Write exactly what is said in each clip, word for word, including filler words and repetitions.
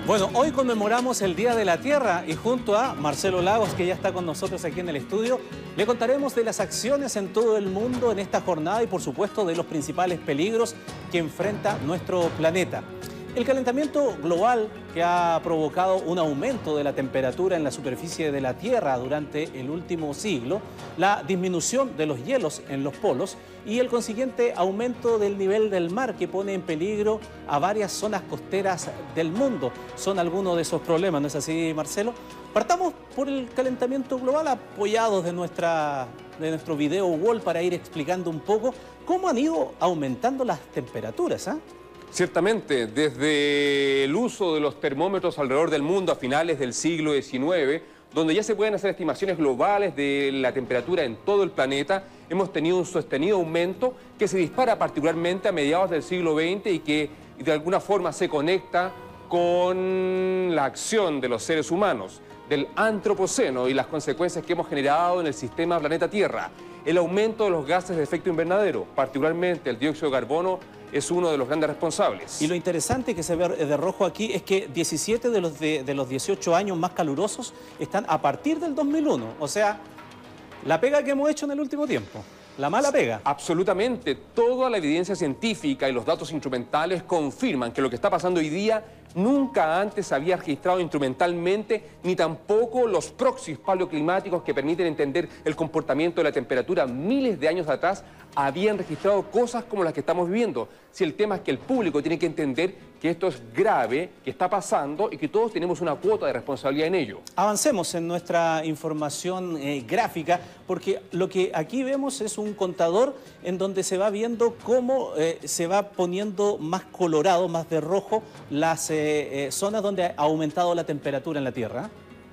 Bueno, hoy conmemoramos el Día de la Tierra y junto a Marcelo Lagos, que ya está con nosotros aquí en el estudio, le contaremos de las acciones en todo el mundo en esta jornada y por supuesto de los principales peligros que enfrenta nuestro planeta. El calentamiento global que ha provocado un aumento de la temperatura en la superficie de la Tierra durante el último siglo, la disminución de los hielos en los polos y el consiguiente aumento del nivel del mar que pone en peligro a varias zonas costeras del mundo. Son algunos de esos problemas, ¿no es así, Marcelo? Partamos por el calentamiento global, apoyados de, nuestra, de nuestro video wall para ir explicando un poco cómo han ido aumentando las temperaturas, ¿eh? Ciertamente, desde el uso de los termómetros alrededor del mundo a finales del siglo diecinueve, donde ya se pueden hacer estimaciones globales de la temperatura en todo el planeta, hemos tenido un sostenido aumento que se dispara particularmente a mediados del siglo veinte y que de alguna forma se conecta con la acción de los seres humanos, del antropoceno y las consecuencias que hemos generado en el sistema planeta Tierra. El aumento de los gases de efecto invernadero, particularmente el dióxido de carbono, es uno de los grandes responsables. Y lo interesante que se ve de rojo aquí es que diecisiete de los, de, de los dieciocho años más calurosos están a partir del dos mil uno. O sea, la pega que hemos hecho en el último tiempo. La mala pega. Absolutamente. Toda la evidencia científica y los datos instrumentales confirman que lo que está pasando hoy día nunca antes se había registrado instrumentalmente, ni tampoco los proxies paleoclimáticos que permiten entender el comportamiento de la temperatura miles de años atrás habían registrado cosas como las que estamos viviendo. Si el tema es que el público tiene que entender que esto es grave, que está pasando y que todos tenemos una cuota de responsabilidad en ello. Avancemos en nuestra información eh, gráfica, porque lo que aquí vemos es un contador en donde se va viendo cómo eh, se va poniendo más colorado, más de rojo, las eh, eh, zonas donde ha aumentado la temperatura en la Tierra.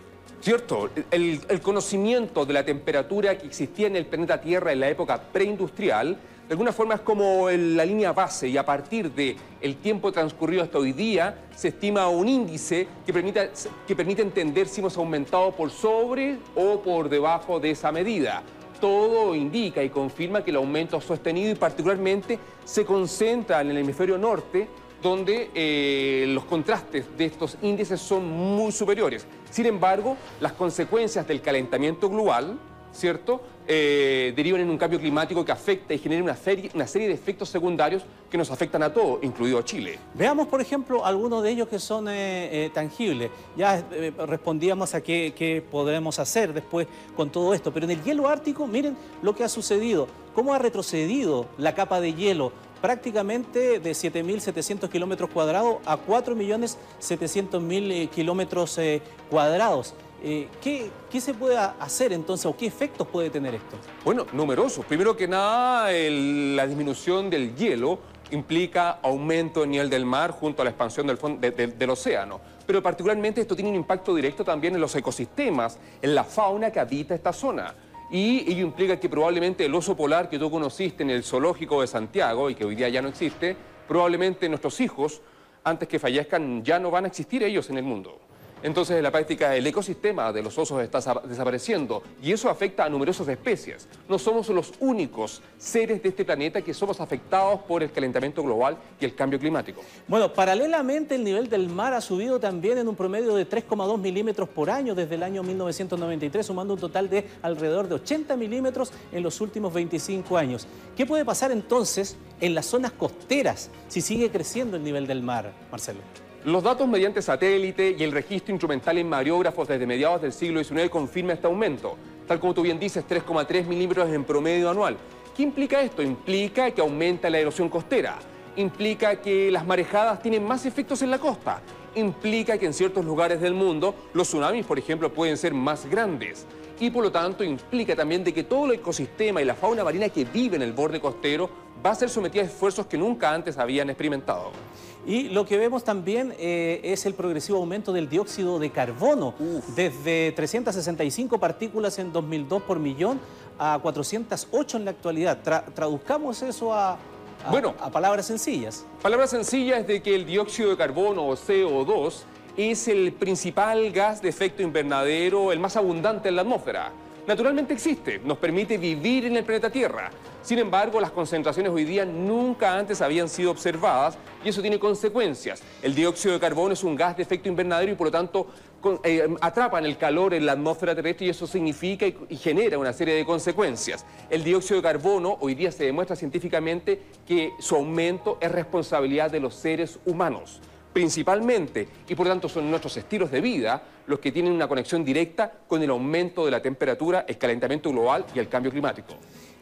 Cierto, el, el conocimiento de la temperatura que existía en el planeta Tierra en la época preindustrial, de alguna forma es como el, la línea base, y a partir del tiempo transcurrido hasta hoy día se estima un índice que permite, que permite entender si hemos aumentado por sobre o por debajo de esa medida. Todo indica y confirma que el aumento sostenido y particularmente se concentra en el hemisferio norte, donde eh, los contrastes de estos índices son muy superiores. Sin embargo, las consecuencias del calentamiento global, ¿cierto?, eh, derivan en un cambio climático que afecta y genera una serie, una serie de efectos secundarios que nos afectan a todos, incluido a Chile. Veamos, por ejemplo, algunos de ellos que son eh, eh, tangibles. Ya eh, respondíamos a qué, qué podremos hacer después con todo esto, pero en el hielo ártico, miren lo que ha sucedido, cómo ha retrocedido la capa de hielo, prácticamente de siete mil setecientos kilómetros cuadrados a cuatro millones setecientos mil eh, kilómetros eh, cuadrados. Eh, ¿qué, ¿Qué se puede hacer entonces o qué efectos puede tener esto? Bueno, numerosos. Primero que nada, el, la disminución del hielo implica aumento del nivel del mar junto a la expansión del, de, de, del océano. Pero particularmente esto tiene un impacto directo también en los ecosistemas, en la fauna que habita esta zona. Y ello implica que probablemente el oso polar que tú conociste en el zoológico de Santiago y que hoy día ya no existe, probablemente nuestros hijos, antes que fallezcan, ya no van a existir ellos en el mundo. Entonces, en la práctica, el ecosistema de los osos está desapareciendo y eso afecta a numerosas especies. No somos los únicos seres de este planeta que somos afectados por el calentamiento global y el cambio climático. Bueno, paralelamente el nivel del mar ha subido también en un promedio de tres coma dos milímetros por año desde el año mil novecientos noventa y tres, sumando un total de alrededor de ochenta milímetros en los últimos veinticinco años. ¿Qué puede pasar entonces en las zonas costeras si sigue creciendo el nivel del mar, Marcelo? Los datos mediante satélite y el registro instrumental en mareógrafos desde mediados del siglo diecinueve confirman este aumento. Tal como tú bien dices, tres coma tres milímetros en promedio anual. ¿Qué implica esto? Implica que aumenta la erosión costera. Implica que las marejadas tienen más efectos en la costa. Implica que en ciertos lugares del mundo los tsunamis, por ejemplo, pueden ser más grandes. Y por lo tanto implica también de que todo el ecosistema y la fauna marina que vive en el borde costero va a ser sometida a esfuerzos que nunca antes habían experimentado. Y lo que vemos también eh, es el progresivo aumento del dióxido de carbono, Uf. desde trescientas sesenta y cinco partículas en dos mil dos por millón a cuatrocientas ocho en la actualidad. Tra traduzcamos eso a, a, bueno, a palabras sencillas. Palabras sencillas de que el dióxido de carbono o C O dos es el principal gas de efecto invernadero, el más abundante en la atmósfera. naturalmente existe, nos permite vivir en el planeta Tierra. Sin embargo, las concentraciones hoy día nunca antes habían sido observadas y eso tiene consecuencias. El dióxido de carbono es un gas de efecto invernadero y por lo tanto con, eh, atrapan el calor en la atmósfera terrestre y eso significa y, y genera una serie de consecuencias. El dióxido de carbono hoy día se demuestra científicamente que su aumento es responsabilidad de los seres humanos, principalmente, y por lo tanto son nuestros estilos de vida los que tienen una conexión directa con el aumento de la temperatura, el calentamiento global y el cambio climático.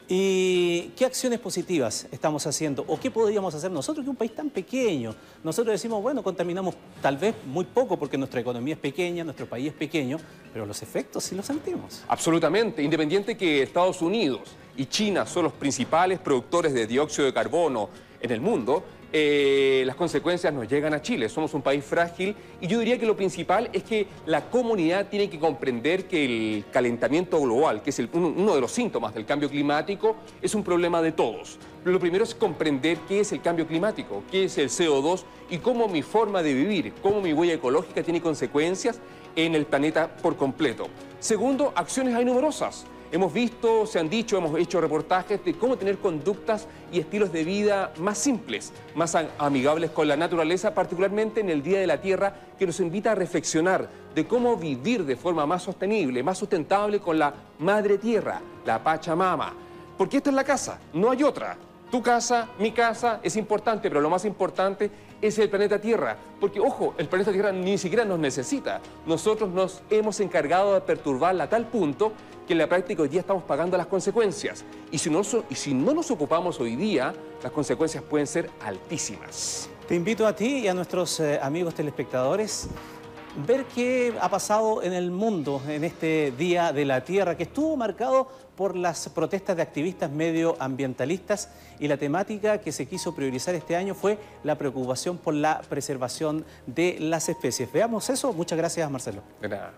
¿Y qué acciones positivas estamos haciendo? ¿O qué podríamos hacer nosotros, que es un país tan pequeño? Nosotros decimos, bueno, contaminamos tal vez muy poco porque nuestra economía es pequeña, nuestro país es pequeño, pero los efectos sí los sentimos. Absolutamente, independiente que Estados Unidos y China son los principales productores de dióxido de carbono en el mundo, Eh, las consecuencias nos llegan a Chile. Somos un país frágil y yo diría que lo principal es que la comunidad tiene que comprender que el calentamiento global, que es el, uno, uno de los síntomas del cambio climático, es un problema de todos. Pero lo primero es comprender qué es el cambio climático, qué es el C O dos y cómo mi forma de vivir, cómo mi huella ecológica tiene consecuencias en el planeta por completo. Segundo, acciones hay numerosas. Hemos visto, se han dicho, hemos hecho reportajes de cómo tener conductas y estilos de vida más simples, más amigables con la naturaleza, particularmente en el Día de la Tierra, que nos invita a reflexionar de cómo vivir de forma más sostenible, más sustentable con la Madre Tierra, la Pachamama. Porque esta es la casa, no hay otra. Tu casa, mi casa, es importante, pero lo más importante es el planeta Tierra. Porque, ojo, el planeta Tierra ni siquiera nos necesita. Nosotros nos hemos encargado de perturbarla a tal punto que en la práctica hoy día estamos pagando las consecuencias. Y si no, y si no nos ocupamos hoy día, las consecuencias pueden ser altísimas. Te invito a ti y a nuestros eh, amigos telespectadores ver qué ha pasado en el mundo en este Día de la Tierra, que estuvo marcado por las protestas de activistas medioambientalistas, y la temática que se quiso priorizar este año fue la preocupación por la preservación de las especies. Veamos eso. Muchas gracias, Marcelo. De nada.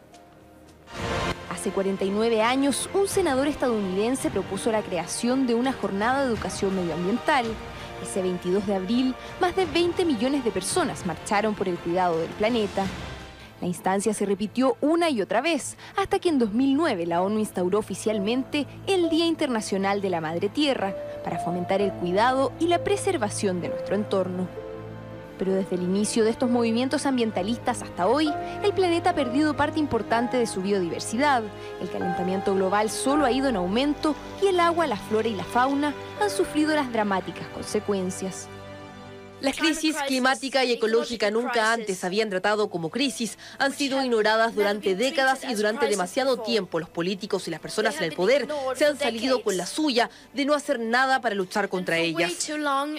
Hace cuarenta y nueve años, un senador estadounidense propuso la creación de una jornada de educación medioambiental. Ese veintidós de abril, más de veinte millones de personas marcharon por el cuidado del planeta. La instancia se repitió una y otra vez, hasta que en dos mil nueve la ONU instauró oficialmente el Día Internacional de la Madre Tierra, para fomentar el cuidado y la preservación de nuestro entorno. Pero desde el inicio de estos movimientos ambientalistas hasta hoy, el planeta ha perdido parte importante de su biodiversidad. El calentamiento global solo ha ido en aumento y el agua, la flora y la fauna han sufrido las dramáticas consecuencias. Las crisis climática y ecológica nunca antes habían tratado como crisis, han sido ignoradas durante décadas y durante demasiado tiempo los políticos y las personas en el poder se han salido con la suya de no hacer nada para luchar contra ellas.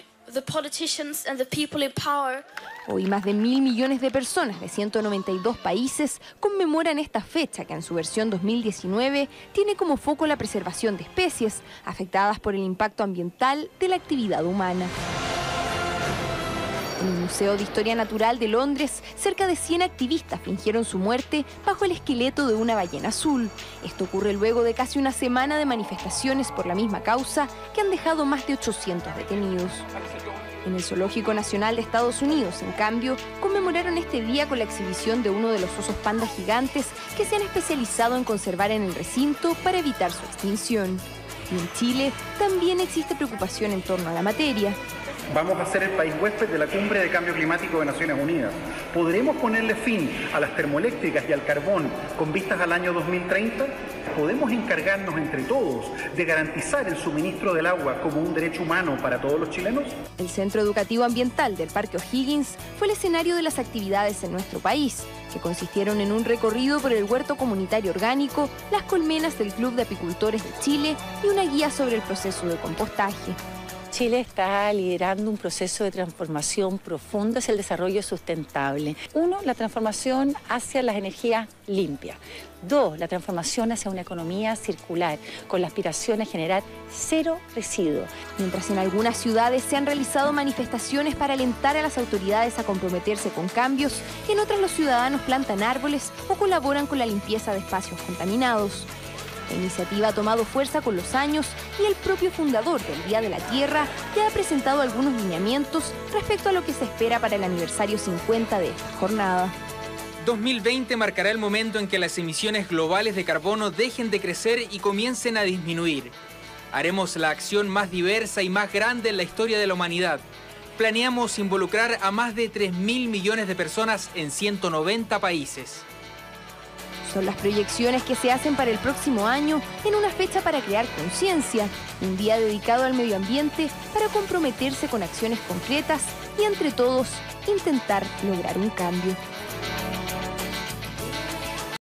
Hoy más de mil millones de personas de ciento noventa y dos países conmemoran esta fecha que en su versión dos mil diecinueve tiene como foco la preservación de especies afectadas por el impacto ambiental de la actividad humana. En el Museo de Historia Natural de Londres, cerca de cien activistas fingieron su muerte bajo el esqueleto de una ballena azul. Esto ocurre luego de casi una semana de manifestaciones por la misma causa que han dejado más de ochocientos detenidos. En el Zoológico Nacional de Estados Unidos, en cambio, conmemoraron este día con la exhibición de uno de los osos panda gigantes que se han especializado en conservar en el recinto para evitar su extinción. Y en Chile también existe preocupación en torno a la materia. Vamos a ser el país huésped de la Cumbre de Cambio Climático de Naciones Unidas. ¿Podremos ponerle fin a las termoeléctricas y al carbón con vistas al año dos mil treinta? ¿Podemos encargarnos entre todos de garantizar el suministro del agua como un derecho humano para todos los chilenos? El Centro Educativo Ambiental del Parque O'Higgins fue el escenario de las actividades en nuestro país, que consistieron en un recorrido por el huerto comunitario orgánico, las colmenas del Club de Apicultores de Chile y una guía sobre el proceso de compostaje. Chile está liderando un proceso de transformación profunda hacia el desarrollo sustentable. Uno, la transformación hacia las energías limpias. Dos, la transformación hacia una economía circular, con la aspiración a generar cero residuos. Mientras en algunas ciudades se han realizado manifestaciones para alentar a las autoridades a comprometerse con cambios, en otras los ciudadanos plantan árboles o colaboran con la limpieza de espacios contaminados. La iniciativa ha tomado fuerza con los años y el propio fundador del Día de la Tierra ya ha presentado algunos lineamientos respecto a lo que se espera para el aniversario cincuenta de esta jornada. dos mil veinte marcará el momento en que las emisiones globales de carbono dejen de crecer y comiencen a disminuir. Haremos la acción más diversa y más grande en la historia de la humanidad. Planeamos involucrar a más de tres mil millones de personas en ciento noventa países. Son las proyecciones que se hacen para el próximo año en una fecha para crear conciencia, un día dedicado al medio ambiente para comprometerse con acciones concretas y entre todos intentar lograr un cambio.